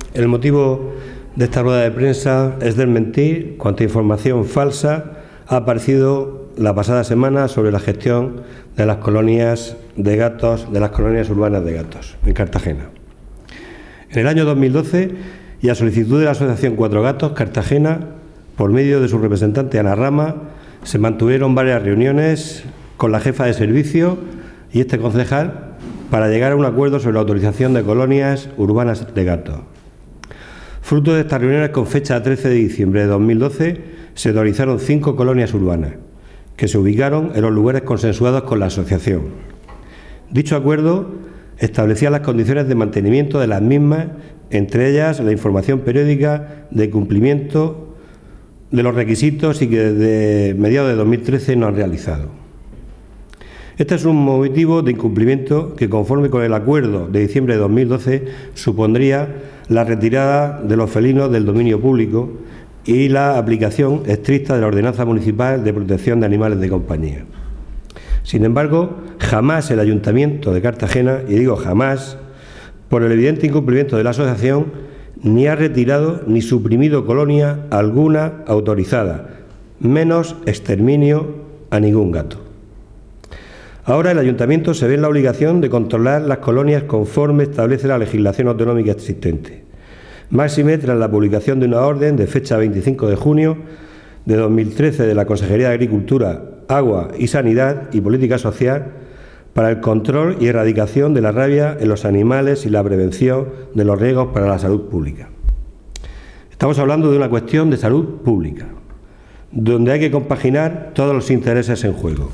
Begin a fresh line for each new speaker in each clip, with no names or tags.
El motivo de esta rueda de prensa es desmentir cuanta información falsa ha aparecido la pasada semana sobre la gestión de las colonias de gatos, de las colonias urbanas de gatos en Cartagena. En el año 2012, y a solicitud de la Asociación Cuatro Gatos, Cartagena, por medio de su representante Ana Rama, se mantuvieron varias reuniones con la jefa de servicio y este concejal para llegar a un acuerdo sobre la autorización de colonias urbanas de gatos. Fruto de estas reuniones, con fecha 13 de diciembre de 2012, se autorizaron 5 colonias urbanas, que se ubicaron en los lugares consensuados con la asociación. Dicho acuerdo establecía las condiciones de mantenimiento de las mismas, entre ellas la información periódica de cumplimiento de los requisitos y que desde mediados de 2013 no han realizado. Este es un motivo de incumplimiento que, conforme con el acuerdo de diciembre de 2012, supondría la retirada de los felinos del dominio público y la aplicación estricta de la Ordenanza Municipal de Protección de Animales de Compañía. Sin embargo, jamás el Ayuntamiento de Cartagena, y digo jamás, por el evidente incumplimiento de la asociación, ni ha retirado ni suprimido colonia alguna autorizada, menos exterminio a ningún gato. Ahora el Ayuntamiento se ve en la obligación de controlar las colonias conforme establece la legislación autonómica existente. Máxime tras la publicación de una orden de fecha 25 de junio de 2013 de la Consejería de Agricultura, Agua y Sanidad y Política Social para el control y erradicación de la rabia en los animales y la prevención de los riesgos para la salud pública. Estamos hablando de una cuestión de salud pública, donde hay que compaginar todos los intereses en juego.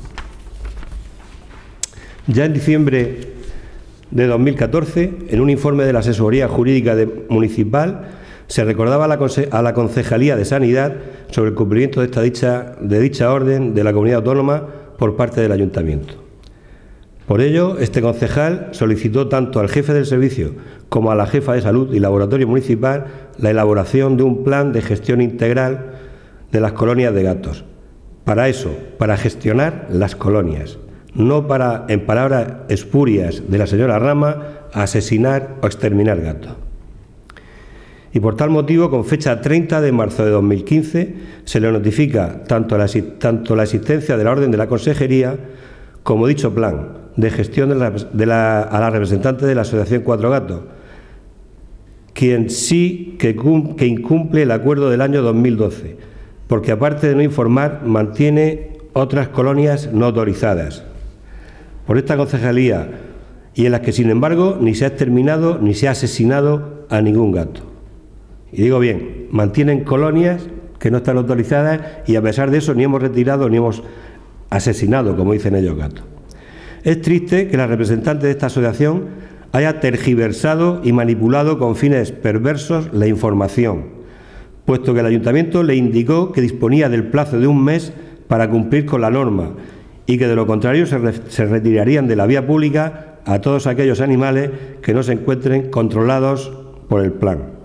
Ya en diciembre de 2014, en un informe de la Asesoría Jurídica Municipal, se recordaba a la Concejalía de Sanidad sobre el cumplimiento de dicha orden de la comunidad autónoma por parte del Ayuntamiento. Por ello, este concejal solicitó tanto al jefe del servicio como a la jefa de salud y laboratorio municipal la elaboración de un plan de gestión integral de las colonias de gatos. Para eso, para gestionar las colonias, no para, en palabras espurias de la señora Rama, asesinar o exterminar gatos. Y por tal motivo, con fecha 30 de marzo de 2015, se le notifica tanto la existencia de la orden de la Consejería como dicho plan de gestión a la representante de la Asociación Cuatro Gatos, quien sí que incumple el acuerdo del año 2012, porque aparte de no informar, mantiene otras colonias no autorizadas por esta concejalía y en las que, sin embargo, ni se ha exterminado ni se ha asesinado a ningún gato. Y digo bien, mantienen colonias que no están autorizadas y a pesar de eso ni hemos retirado ni hemos asesinado, como dicen ellos, gatos. Es triste que la representante de esta asociación haya tergiversado y manipulado con fines perversos la información, puesto que el Ayuntamiento le indicó que disponía del plazo de un mes para cumplir con la norma y que de lo contrario se retirarían de la vía pública a todos aquellos animales que no se encuentren controlados por el plan.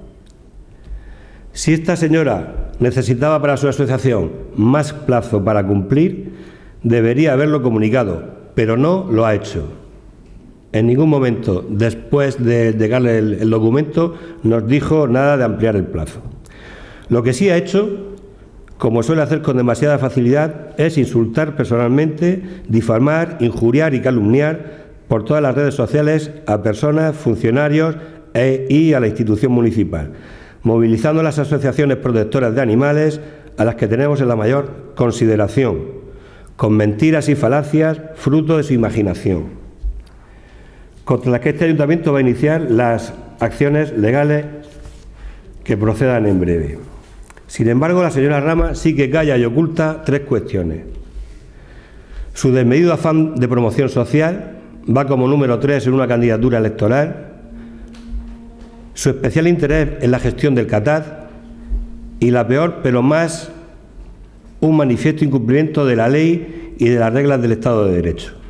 Si esta señora necesitaba para su asociación más plazo para cumplir, debería haberlo comunicado, pero no lo ha hecho. En ningún momento, después de llegarle el documento, nos dijo nada de ampliar el plazo. Lo que sí ha hecho, como suele hacer con demasiada facilidad, es insultar personalmente, difamar, injuriar y calumniar por todas las redes sociales a personas, funcionarios y a la institución municipal, movilizando las asociaciones protectoras de animales a las que tenemos en la mayor consideración, con mentiras y falacias fruto de su imaginación, contra las que este Ayuntamiento va a iniciar las acciones legales que procedan en breve. Sin embargo, la señora Rama sí que calla y oculta 3 cuestiones. Su desmedido afán de promoción social va como número 3 en una candidatura electoral, su especial interés en la gestión del CATAD y la peor, pero más, un manifiesto incumplimiento de la ley y de las reglas del Estado de Derecho.